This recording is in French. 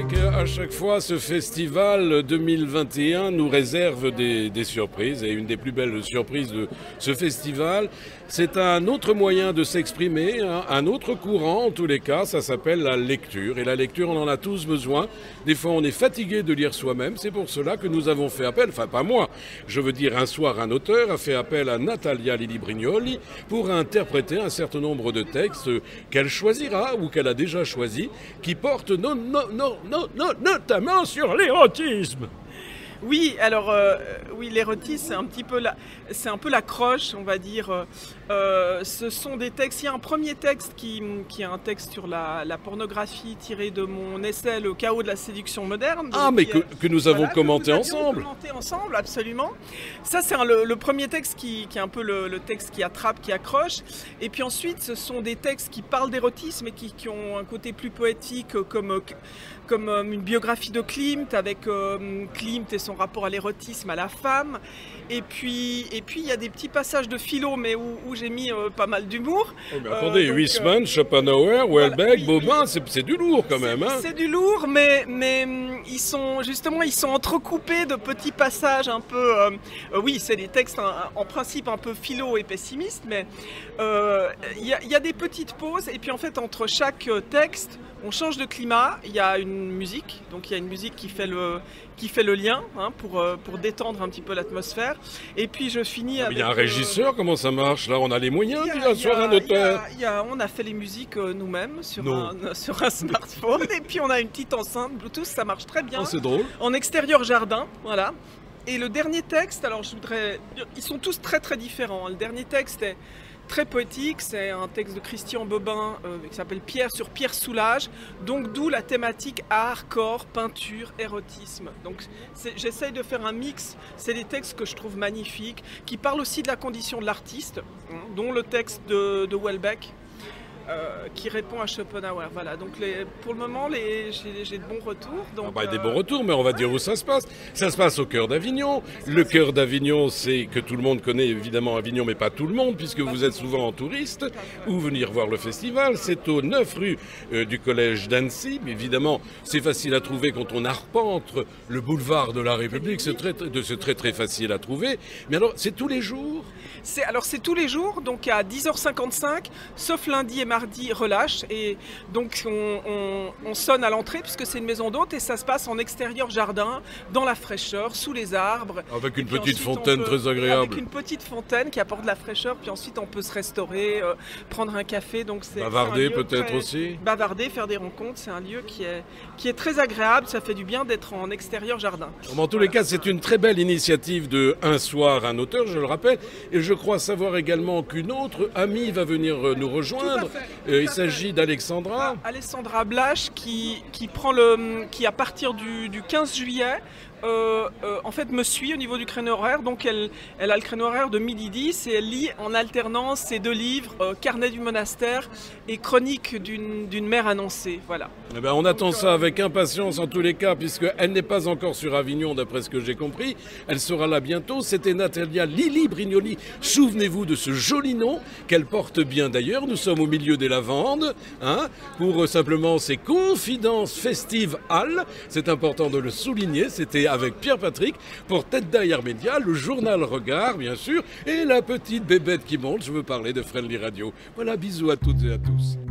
qu'à chaque fois, ce festival 2021 nous réserve des surprises. Et une des plus belles surprises de ce festival, c'est un autre moyen de s'exprimer, un autre courant en tous les cas, ça s'appelle la lecture. Et la lecture, on en a tous besoin. Des fois, on est fatigué de lire soi-même. C'est pour cela que nous avons fait appel, enfin pas moi, je veux dire un soir un auteur a fait appel à Natalia Lilli-Brignoli pour interpréter un certain nombre de textes qu'elle choisira ou qu'elle a déjà choisis, qui portent notamment sur l'érotisme. Oui, alors oui, l'érotisme, c'est un peu l'accroche, on va dire. Ce sont des textes. Il y a un premier texte qui est un texte sur la pornographie tiré de mon essai Le chaos de la séduction moderne. Ah, mais que nous avons commenté ensemble. Commenté ensemble, absolument. Ça, c'est le premier texte qui est un peu le texte qui attrape, qui accroche. Et puis ensuite, ce sont des textes qui parlent d'érotisme et qui ont un côté plus poétique, comme une biographie de Klimt, avec Klimt et son rapport à l'érotisme, à la femme. Et puis il y a des petits passages de philo, mais où j'ai mis pas mal d'humour. Oh, mais attendez, Huysmans, Schopenhauer, Houellebecq, Bobin, c'est du lourd quand même. Hein. C'est du lourd, mais ils sont entrecoupés de petits passages un peu... oui, c'est des textes en principe un peu philo et pessimistes, mais il y a des petites pauses. Et puis en fait, entre chaque texte, on change de climat, il y a une musique, donc il y a une musique qui fait le lien, hein, pour détendre un petit peu l'atmosphère. Et puis je finis avec... Il y a un régisseur, comment ça marche? Là, on a les moyens, sur un auteur. On a fait les musiques nous-mêmes sur un smartphone, et puis on a une petite enceinte Bluetooth, ça marche très bien. Oh, c'est drôle. En extérieur jardin, voilà. Et le dernier texte, alors ils sont tous très très différents. Le dernier texte est très poétique, c'est un texte de Christian Bobin qui s'appelle Pierre sur Pierre Soulages, donc d'où la thématique art, corps, peinture, érotisme. Donc j'essaye de faire un mix, c'est des textes que je trouve magnifiques, qui parlent aussi de la condition de l'artiste, hein, dont le texte de Houellebecq, qui répond à Schopenhauer. Voilà, donc pour le moment, j'ai de bons retours. Donc, des bons retours, mais on va dire où ça se passe. Ça se passe au cœur d'Avignon. Le cœur d'Avignon, c'est que tout le monde connaît évidemment Avignon, mais pas tout le monde, puisque vous êtes souvent en touriste, ou venir voir le festival. C'est au 9 rue du collège d'Annecy. Évidemment, c'est facile à trouver quand on arpente le boulevard de la République. C'est très très facile à trouver. Mais alors, c'est tous les jours? C'est tous les jours, donc à 10h55, sauf lundi et mardi, relâche. Et donc on sonne à l'entrée, puisque c'est une maison d'hôte, et ça se passe en extérieur jardin, dans la fraîcheur, sous les arbres. Avec une petite fontaine très agréable. Avec une petite fontaine qui apporte de la fraîcheur, puis ensuite on peut se restaurer, prendre un café. Donc bavarder peut-être aussi. Bavarder, faire des rencontres, c'est un lieu qui est très agréable, ça fait du bien d'être en extérieur jardin. En tous les cas, c'est une très belle initiative de Un soir, un auteur, je le rappelle. Et je crois savoir également qu'une autre amie va venir nous rejoindre. Il s'agit d'Alexandra. Alexandra Blache qui à partir du 15 juillet en fait me suit au niveau du créneau horaire. Donc elle a le créneau horaire de 12h10 et elle lit en alternance ses 2 livres, Carnet du monastère et Chronique d'une mère annoncée. Voilà. Eh ben, on attend ça avec impatience en tous les cas, puisqu'elle n'est pas encore sur Avignon d'après ce que j'ai compris. Elle sera là bientôt. C'était Natalia Lilli-Brignoli. Souvenez-vous de ce joli nom qu'elle porte bien d'ailleurs. Nous sommes au milieu des lavandes, hein, pour simplement ces confidences festives Halles. C'est important de le souligner. C'était avec Pierre-Patrick pour Tête d'Air Média, le journal Regard bien sûr, et la petite bébête qui monte. Je veux parler de Friendly Radio. Voilà, bisous à toutes et à tous.